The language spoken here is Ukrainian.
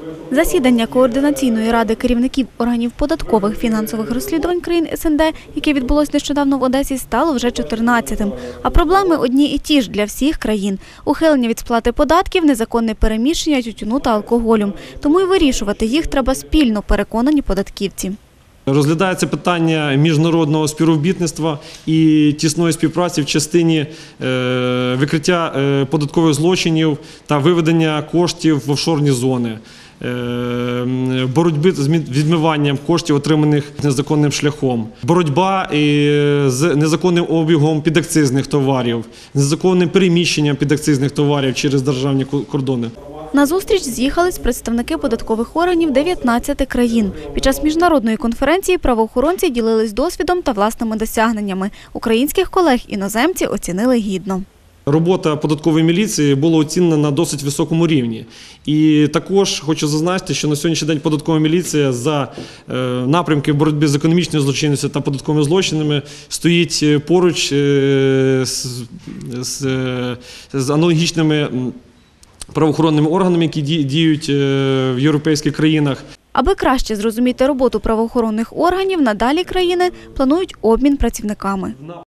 Засідання Координаційної ради керівників органів податкових фінансових розслідувань країн СНД, яке відбулось нещодавно в Одесі, стало вже 14-тим. А проблеми одні і ті ж для всіх країн – ухилення від сплати податків, незаконне переміщення тютюну та алкоголю. Тому й вирішувати їх треба спільно, переконані податківці. Розглядається питання міжнародного співробітництва і тісної співпраці в частині викриття податкових злочинів та виведення коштів в офшорні зони, боротьби з відмиванням коштів, отриманих незаконним шляхом, боротьба з незаконним обігом підакцизних товарів, незаконним переміщенням підакцизних товарів через державні кордони. На зустріч з'їхались представники податкових органів 19 країн. Під час міжнародної конференції правоохоронці ділились досвідом та власними досягненнями. Українських колег іноземці оцінили гідно. Робота податкової міліції була оцінена на досить високому рівні. І також хочу зазначити, що на сьогоднішній день податкова міліція за напрямки боротьби з економічною злочинністю та податковими злочинами стоїть поруч з аналогічними правоохоронними органами, які діють в європейських країнах. Аби краще зрозуміти роботу правоохоронних органів, надалі країни планують обмін працівниками.